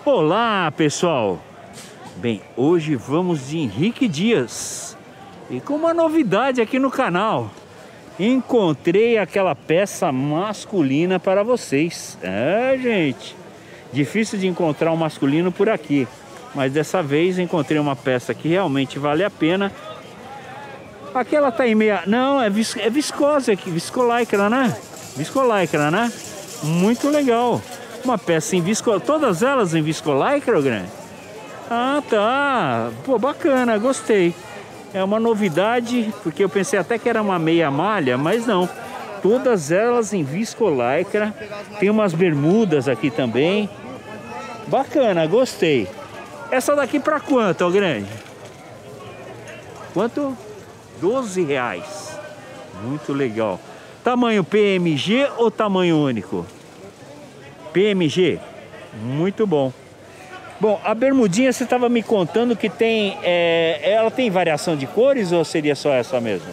Olá, pessoal! Bem, hoje vamos de Henrique Dias e com uma novidade aqui no canal. Encontrei aquela peça masculina para vocês. Gente, difícil de encontrar um masculino por aqui, mas dessa vez encontrei uma peça que realmente vale a pena. Aquela tá em meia... Não, é viscose aqui, viscolaicra, né? Viscolaicra, né? Muito legal. Uma peça em viscolaicra, todas elas em viscolaicra, grande? Ah, tá. Pô, bacana, gostei. É uma novidade, porque eu pensei até que era uma meia malha, mas não. Todas elas em viscolaicra. Tem umas bermudas aqui também. Bacana, gostei. Essa daqui pra quanto, grande? Quanto? R$12. Muito legal. Tamanho PMG ou tamanho único? PMG. Muito bom. Bom, a bermudinha você estava me contando que tem... ela tem variação de cores ou seria só essa mesmo?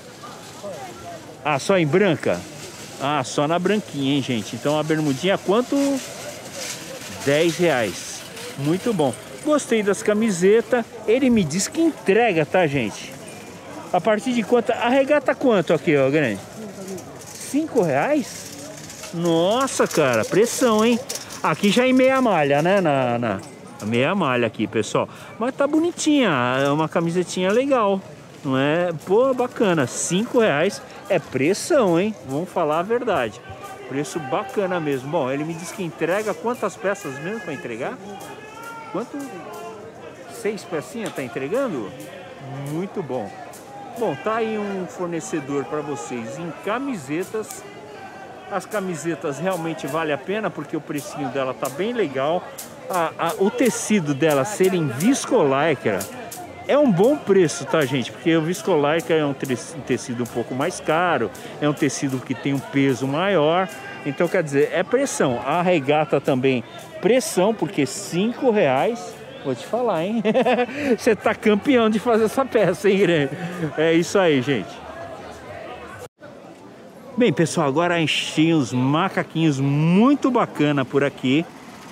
Ah, só em branca? Ah, só na branquinha, hein, gente? Então a bermudinha quanto? R$10. Muito bom. Gostei das camisetas. Ele me disse que entrega, tá, gente? A partir de quanto? A regata quanto aqui, ó, grande? R$5? Nossa, cara, pressão, hein? Aqui já em meia malha, né? Na meia malha aqui, pessoal. Mas tá bonitinha, é uma camisetinha legal, não é? Pô, bacana, R$5 é pressão, hein? Vamos falar a verdade. Preço bacana mesmo. Bom, ele me disse que entrega quantas peças mesmo para entregar? Quanto? 6 pecinhas tá entregando? Muito bom. Bom, tá aí um fornecedor para vocês em camisetas. As camisetas realmente vale a pena porque o precinho dela tá bem legal. O tecido dela ser em viscolaicra é um bom preço, tá, gente? Porque o viscolaicra é um tecido um pouco mais caro, é um tecido que tem um peso maior. Então, quer dizer, é pressão. A regata também, pressão, porque R$5... Vou te falar, hein? Você tá campeão de fazer essa peça, hein, grande? É isso aí, gente. Bem, pessoal, agora achei uns macaquinhos muito bacana por aqui.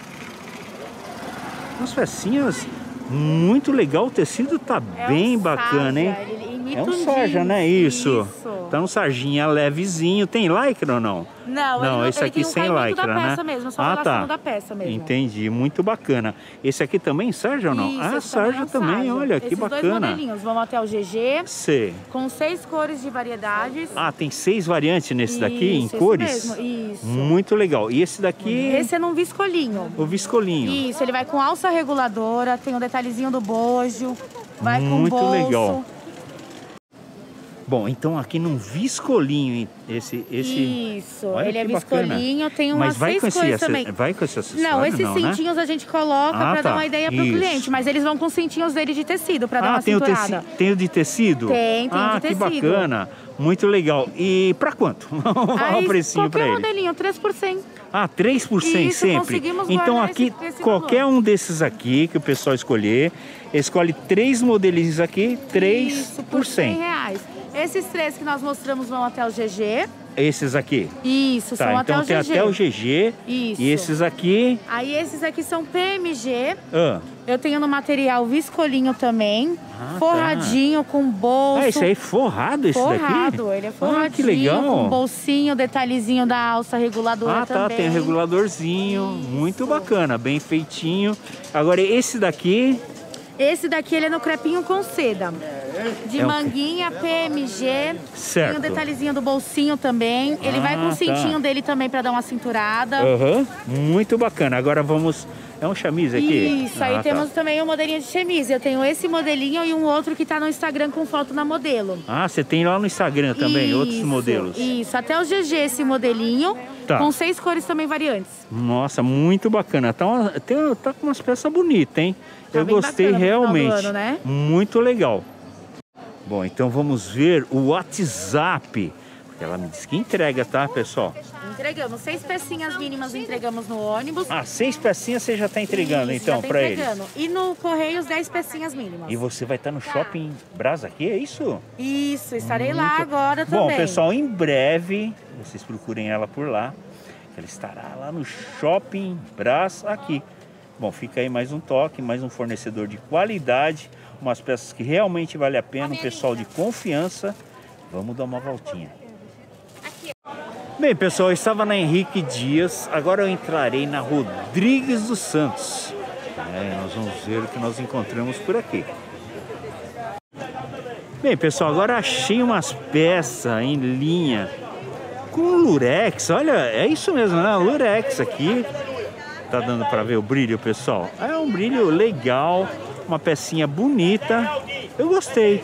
Umas pecinhas muito legal. O tecido tá bem bacana, hein? É um sarja, né? Isso. Tá um sarjinha levezinho. Tem lycra ou não? Não, esse aqui sem lycra, né? Mesmo, só tá. Da peça mesmo. Entendi, muito bacana. Esse aqui também sarja ou não? Isso, sarja também, olha, que bacana. Esses dois modelinhos, vamos até o GG. Sei. Com 6 cores de variedades. Ah, tem 6 variantes nesse daqui, em cores? Mesmo, isso. Muito legal. E esse daqui? Esse é num viscolinho. O viscolinho. Isso, ele vai com alça reguladora, tem o detalhezinho do bojo, vai muito com bolso. Legal. Bom, então aqui num viscolinho, esse... Isso, olha, ele é bacana. viscolinho, tem umas 6 cores também. Vai com esse acessório? Não, esses cintinhos, né? A gente coloca pra dar uma ideia pro cliente, mas eles vão com cintinhos dele de tecido pra dar uma cinturada. Tem o de tecido? Tem de tecido. Que bacana, muito legal. E pra quanto? Olha o precinho pra ele. Qualquer modelinho, 3%. Ah, 3% isso, sempre? Então aqui, qualquer um desses aqui que o pessoal escolher, escolhe 3 modelinhos aqui, 3%. Isso, por R$100. Esses 3 que nós mostramos vão até o GG. Esses aqui? Isso, tá, são então até o GG. Tem até o GG. Isso. E esses aqui? Aí esses aqui são PMG. Eu tenho no material viscolinho também. Forradinho, com bolso. Esse aí é forrado, esse daqui? Forrado, ele é forradinho. Que legal. Com bolsinho, detalhezinho da alça reguladora também. Tá, tem um reguladorzinho. Isso. Muito bacana, bem feitinho. Agora esse daqui... Esse daqui ele é no crepinho com seda. De manguinha, PMG. Certo. Tem um detalhezinho do bolsinho também. Ele vai com o cintinho dele também pra dar uma cinturada. Muito bacana. Agora vamos... É um chamise aqui? Isso, aí temos também um modelinho de chemise. Eu tenho esse modelinho e um outro que tá no Instagram com foto na modelo. Ah, você tem lá no Instagram também, outros modelos? Isso, até o GG esse modelinho. Com 6 cores também variantes. Nossa, muito bacana. Tá com umas peças bonitas, hein? Eu gostei realmente. Ano, né? Muito legal. Bom, então vamos ver o WhatsApp. Porque ela me disse que entrega, tá, pessoal? Entregamos 6 pecinhas mínimas, entregamos no ônibus. 6 pecinhas você já está entregando. Isso, então, para eles. E no Correios, 10 pecinhas mínimas. E você vai estar no Shopping Brás aqui, é isso? Isso, estarei lá agora também. Bom, pessoal, em breve, vocês procurem ela por lá. Ela estará lá no Shopping Brás aqui. Bom, fica aí mais um toque, mais um fornecedor de qualidade, umas peças que realmente vale a pena, um pessoal de confiança. Vamos dar uma voltinha. Bem, pessoal, eu estava na Henrique Dias, agora eu entrarei na Rodrigues dos Santos. Nós vamos ver o que nós encontramos por aqui. Bem, pessoal, agora achei umas peças em linha com lurex. Olha, é isso mesmo, né? Lurex aqui. Tá dando para ver o brilho, pessoal? É um brilho legal, uma pecinha bonita. Eu gostei.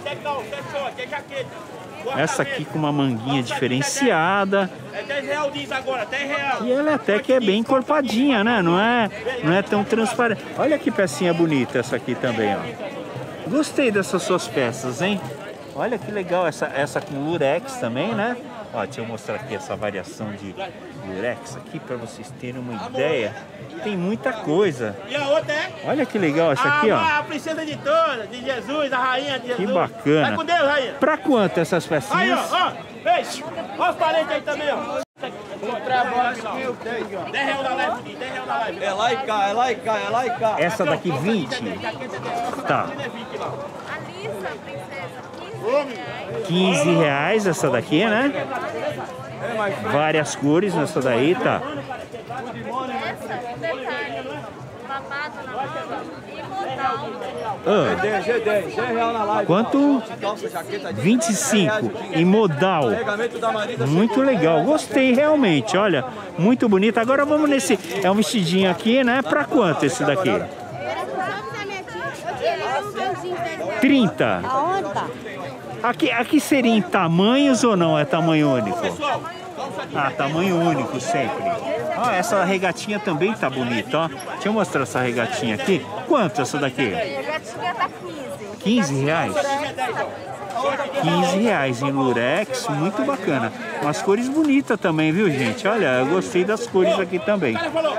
Essa aqui com uma manguinha diferenciada. É 10 real agora, 10 real. E ela até que é bem encorpadinha, né? Não é tão transparente. Olha que pecinha bonita essa aqui também, ó. Gostei dessas suas peças, hein? Olha que legal essa com lurex também, né? Ó, deixa eu mostrar aqui essa variação de lurex aqui para vocês terem uma ideia. Tem muita coisa. E a outra é? Olha que legal essa aqui, ó. A princesa de todas, de Jesus, a rainha de Jesus. Que bacana. Vai com Deus, rainha. Pra quanto essas pecinhas? Aí, ó. Beijo. Olha os parentes aí também, ó. Comprar a bola aqui, 10 real na live aqui, 10 real na live. É lá e cá, é lá e cá, é lá e cá. Essa daqui 20? Tá. Alissa, princesa, 15 reais essa daqui, né? Várias cores nessa daí, tá? essa, detalhe, babado na manga e modal. Ah, 10 real na live. quanto? 25 em modal. Muito legal, gostei realmente, olha, muito bonito. Agora vamos nesse, é um vestidinho aqui, né? Pra quanto esse daqui? 30. Aqui seria em tamanhos ou não? É tamanho único? Ah, tamanho único sempre. Ó, essa regatinha também tá bonita, ó. Deixa eu mostrar essa regatinha aqui. Quanto essa daqui? Regatinha tá 15. 15 reais? 15 reais em lurex, muito bacana. Umas cores bonitas também, viu, gente? Olha, eu gostei das cores aqui também.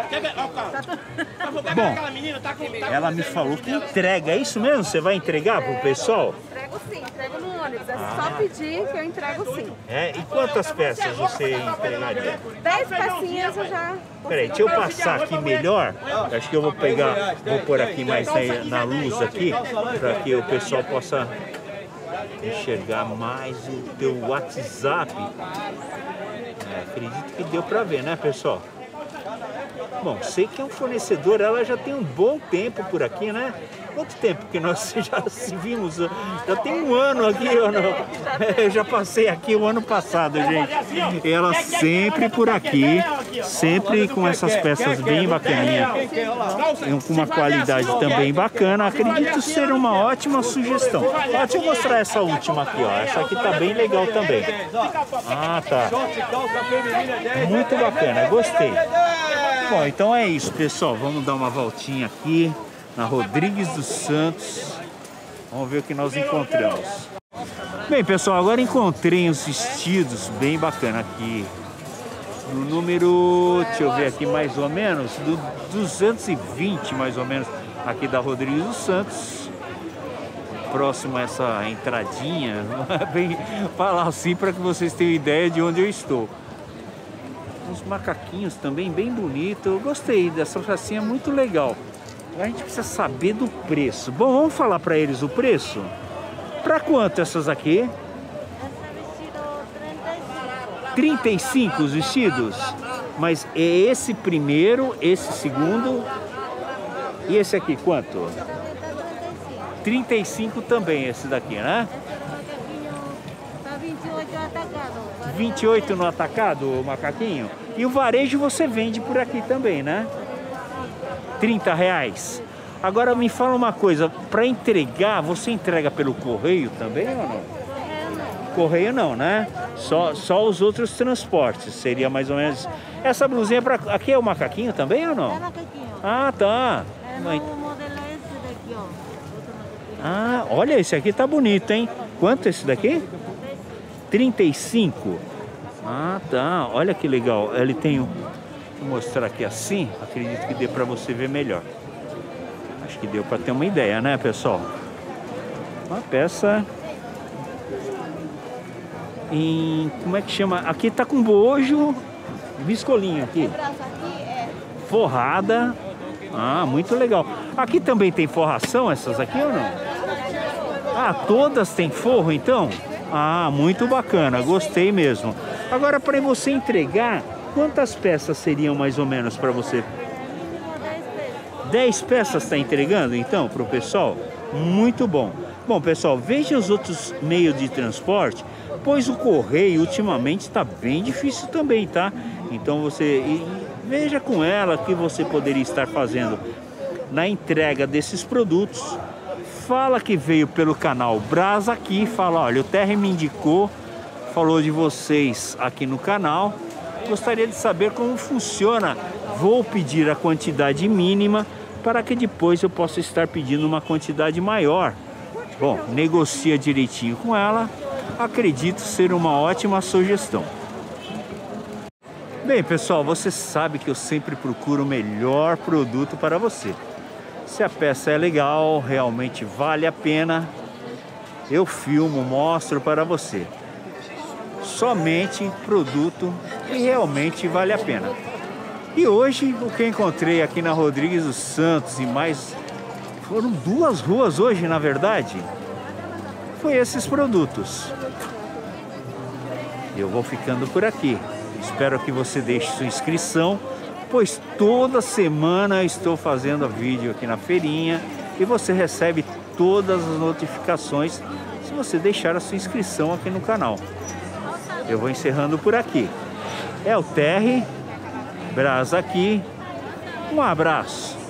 Bom, ela me falou que entrega, é isso mesmo? Você vai entregar pro pessoal? Entrego sim, entrego no ônibus. É só pedir que eu entrego sim. É? E quantas peças você entregaria? 10 pecinhas eu já... Peraí, deixa eu passar aqui melhor. Acho que eu vou pegar, vou pôr aqui mais na luz aqui, para que o pessoal possa enxergar mais o teu WhatsApp. Acredito que deu para ver, né, pessoal? Bom, sei que é um fornecedor, ela já tem um bom tempo por aqui, né? Quanto tempo que nós já se vimos? Já tem um ano aqui, eu não. Eu já passei aqui o ano passado, gente. Ela sempre por aqui, sempre com essas peças bem bacaninhas, com uma qualidade também bacana. Acredito ser uma ótima sugestão. Ó, deixa eu mostrar essa última aqui, ó. Essa aqui tá bem legal também. Ah, tá. Muito bacana, gostei. Bom, então é isso, pessoal. Vamos dar uma voltinha aqui na Rodrigues dos Santos. Vamos ver o que nós encontramos. Bem, pessoal, agora encontrei uns vestidos bem bacana aqui. No número, deixa eu ver aqui mais ou menos, do 220 mais ou menos, aqui da Rodrigues dos Santos. Próximo a essa entradinha, bem falar assim para que vocês tenham ideia de onde eu estou. Uns macaquinhos também bem bonitos. Eu gostei dessa pecinha, muito legal. A gente precisa saber do preço. Bom, vamos falar para eles o preço? Para quanto essas aqui? Essa vestido 35 os vestidos? Mas é esse primeiro, esse segundo e esse aqui quanto? 35 também esse daqui, né? Tá 28 no atacado. 28 no atacado, o macaquinho? E o varejo você vende por aqui também, né? 30 reais. Agora me fala uma coisa, para entregar, você entrega pelo correio também ou não? Correio não, né? Só os outros transportes, seria mais ou menos. Essa blusinha para aqui é o macaquinho também ou não? É macaquinho. Ah, tá. É no modelo esse daqui, ó. Outro macaquinho. Ah, olha, esse aqui tá bonito, hein? Quanto esse daqui? 35. Ah, tá. Olha que legal. Ele tem um... Vou mostrar aqui assim. Acredito que dê para você ver melhor. Acho que deu para ter uma ideia, né, pessoal? Uma peça em... Como é que chama? Aqui tá com bojo, biscolinho aqui. Forrada. Ah, muito legal. Aqui também tem forração, essas aqui ou não? Ah, todas têm forro então? Ah, muito bacana, gostei mesmo. Agora, para você entregar, quantas peças seriam mais ou menos para você? 10 peças está entregando então para o pessoal? Muito bom. Bom, pessoal, veja os outros meios de transporte, pois o correio ultimamente está bem difícil também, tá? Então você veja com ela que você poderia estar fazendo na entrega desses produtos. Fala que veio pelo canal Brasa aqui, fala, olha, o Terry me indicou, falou de vocês aqui no canal. Gostaria de saber como funciona. Vou pedir a quantidade mínima para que depois eu possa estar pedindo uma quantidade maior. Bom, negocia direitinho com ela. Acredito ser uma ótima sugestão. Bem, pessoal, você sabe que eu sempre procuro o melhor produto para você. Se a peça é legal, realmente vale a pena, eu filmo, mostro para você. Somente produto que realmente vale a pena. E hoje, o que eu encontrei aqui na Rodrigues dos Santos e mais... Foram 2 ruas hoje, na verdade. Foi esses produtos. Eu vou ficando por aqui. Espero que você deixe sua inscrição, pois toda semana estou fazendo vídeo aqui na feirinha e você recebe todas as notificações se você deixar a sua inscrição aqui no canal. Eu vou encerrando por aqui. É o Terry Brasa aqui. Um abraço.